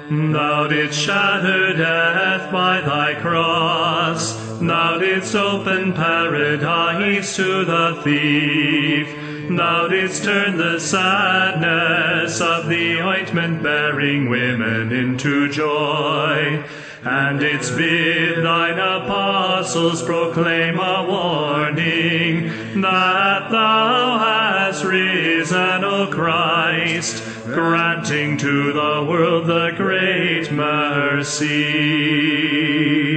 Thou didst shatter death by thy cross. Thou didst open paradise to the thief. Thou didst turn the sadness of the ointment-bearing women into joy, and didst bid thine apostles proclaim a warning that thou hast risen, O Christ, granting to the world the great mercy.